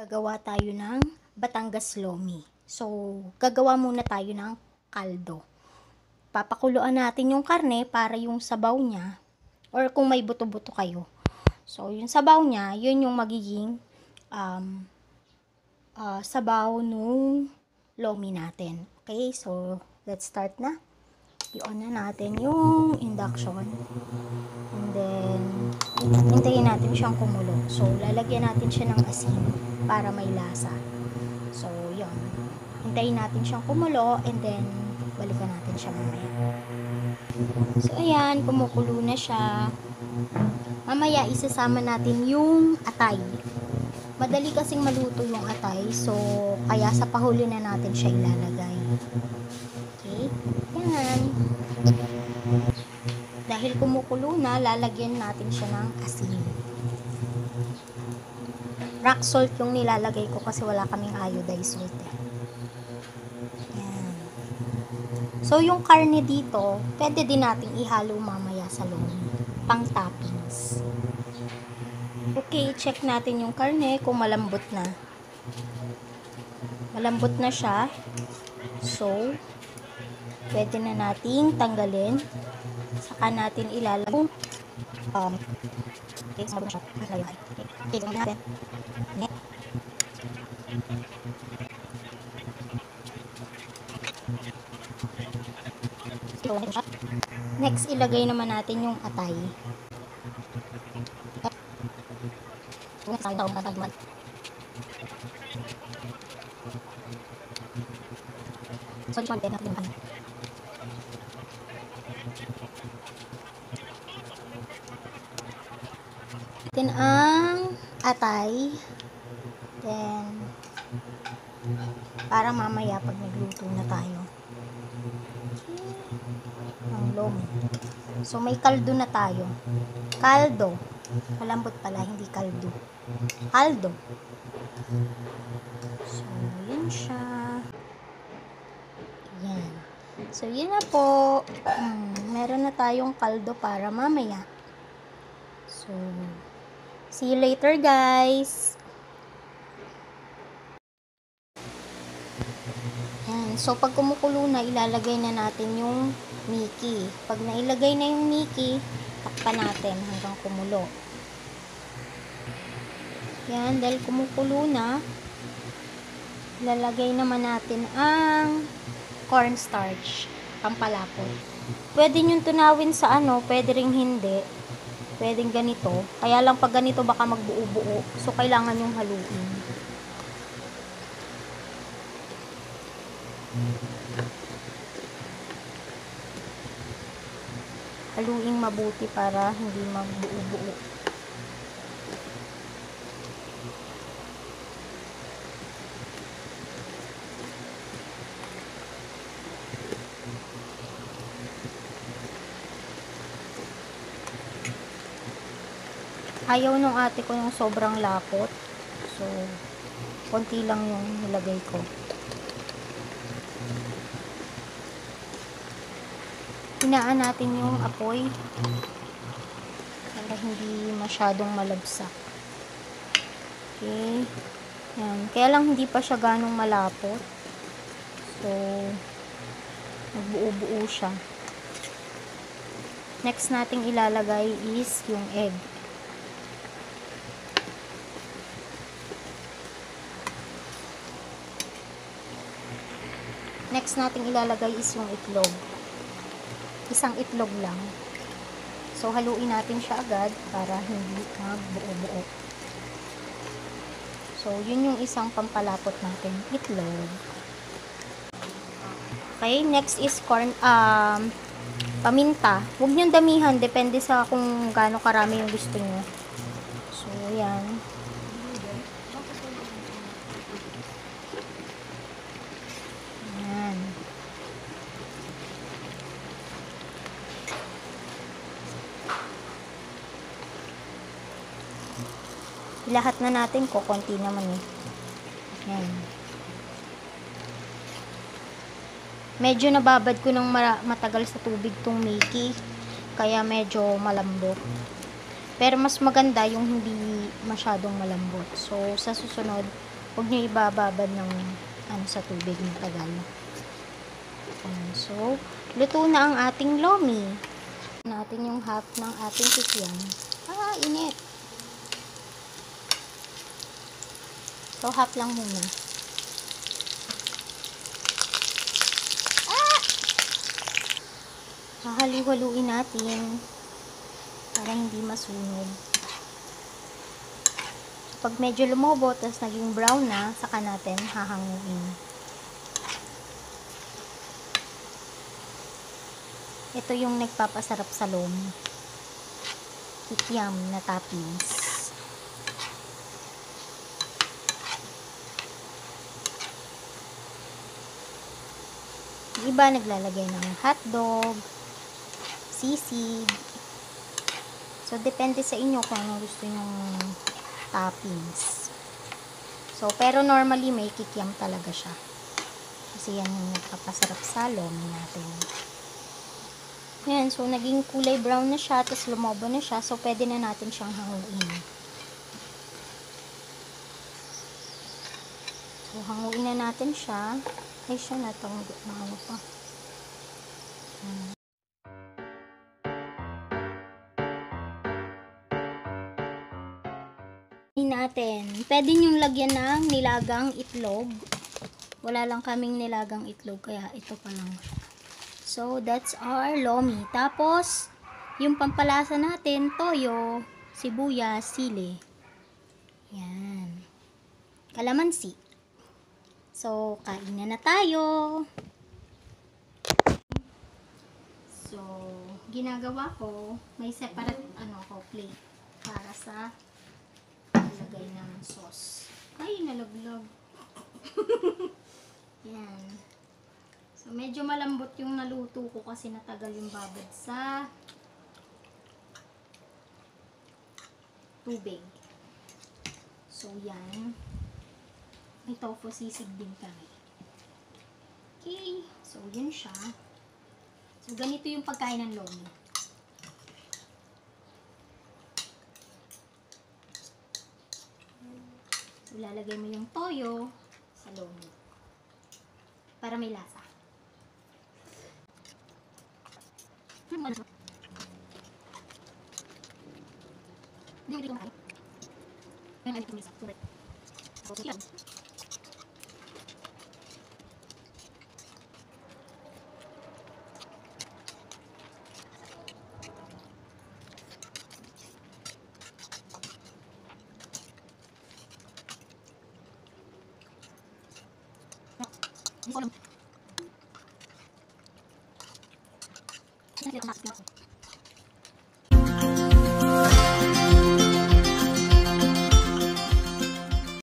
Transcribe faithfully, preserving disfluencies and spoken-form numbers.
gagawa tayo ng Batangas Lomi. So, gagawa muna tayo ng kaldo. Papakuluan natin yung karne para yung sabaw niya, or kung may buto-buto kayo. So, yung sabaw niya, yun yung magiging um, uh, sabaw nung lomi natin. Okay, so, let's start na. I-on na natin yung induction. And then, hintayin natin siyang kumulo. So, lalagyan natin siya ng asin para may lasa. So, yun. Hintayin natin siyang kumulo and then, balikan natin siya mamaya. So, ayan, kumukulo na siya. Mamaya, isasama natin yung atay. Madali kasing maluto yung atay. So, kaya sa pahuli na natin siya ilalagay. Okay? Yan. Dahil kumukulo na, lalagyan natin siya ng asin. Rock salt yung nilalagay ko kasi wala kaming iodized salt eh. Yan. So, yung karne dito, pwede din nating ihalo mamaya sa lomi. Pang toppings. Okay, check natin yung karne kung malambot na. Malambot na siya. So, pwede na nating tanggalin. Saka natin ilalagay um okay, sabon siya. Okay, okay, natin. Next, ilagay naman natin yung atay. So, di natin natin yung Then, ang atay. Then, para mamaya pag nagluto na tayo. Ang lomi. So, may kaldo na tayo. Kaldo. Malambot pala, hindi kaldo. Kaldo. So, yun siya. Yan. So, yun na po. Hmm, meron na tayong kaldo para mamaya. So, see you later, guys. Yan. So, pag kumukulo na, ilalagay na natin yung Mickey. Pag nailagay na yung Mickey, takpan natin hanggang kumulo. Yan. Dahil kumukulo na, ilalagay naman natin ang cornstarch, pampalapot. Pwede nyo tunawin sa ano, pwede ring hindi. Pwedeng ganito. Kaya lang pag ganito baka magbuo-buo. So, kailangan yung haluin. Haluin mabuti para hindi magbuo-buo. Ayaw nung ate ko yung sobrang lapot. So, konti lang yung nilagay ko. Hinaan natin yung apoy para hindi masyadong malabsak. Okay. Yan. Kaya lang hindi pa siya ganong malapot. So, nagbuo-buo siya. Next nating ilalagay is yung egg. Next nating ilalagay is yung itlog. Isang itlog lang. So, haluin natin siya agad para hindi magbuo-buo. So, yun yung isang pampalapot natin, itlog. Okay, next is corn, um, paminta. Huwag niyong damihan, depende sa kung gaano karami yung gusto niyo. So, yan. Lahat na natin ko, konti naman eh. Yan. Medyo nababad ko ng matagal sa tubig tong Mickey. Kaya medyo malambot. Pero mas maganda yung hindi masyadong malambot. So, sa susunod, Huwag nyo ibababad ng ano sa tubig na tagal. Ayan. So, luto na ang ating lomi. Natin yung half ng ating kikiam. Ah, init. So, half lang muna. Ah! Hahalo-haluin natin para hindi masunog. Pag medyo lumobo, tapos naging brown na, saka natin hahanguin. Ito yung nagpapasarap sa lomi. Kikiam na toppings. Yung iba naglalagay ng hotdog, sisig. So, depende sa inyo kung ano gusto nyong toppings. So, pero normally may kikiam talaga siya. Kasi yan yung nagpapasarap sa lomi natin. Yan, so naging kulay brown na siya, tapos lumobo na siya. So, pwede na natin siyang hanguin. So, hanguin na natin siya. Ay, siya natanggo na ano pa. Hmm. Natin. Pwede nyong lagyan ng nilagang itlog. Wala lang kaming nilagang itlog, kaya ito pa lang siya. So, that's our lomi. Tapos, yung pampalasa natin, toyo, sibuyas, sili. Yan. Kalamansi. So, kain na na tayo. So, ginagawa ko, may separate ano ko plate para sa lagay ng sauce. Ay, nalaglag. Yan. So, medyo malambot yung naluto ko kasi natagal yung babad sa tubig. So, yan. May tofu sisig din kami. Okay. So, yun siya. So, ganito yung pagkain ng lomi. So, lalagay mo yung toyo sa lomi para may lasa. Hmm, ano? Hindi ko dito makain. Ngayon, alit ko misa. Correct. So, yan. Hindi ko alam. Hindi ko alam.